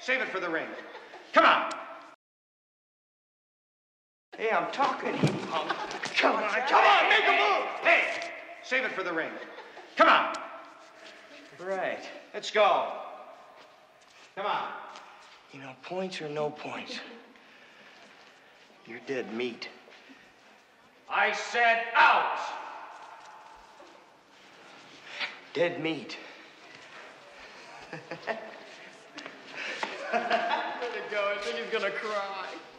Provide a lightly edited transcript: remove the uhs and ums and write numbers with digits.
save it for the ring. Come on. Hey, I'm talking, you punk. Come on, make a move. Hey, save it for the ring. Come on. Right. Let's go. Come on. You know, points or no points, you're dead meat. I said out. Dead meat. Let it go. I think he's gonna cry.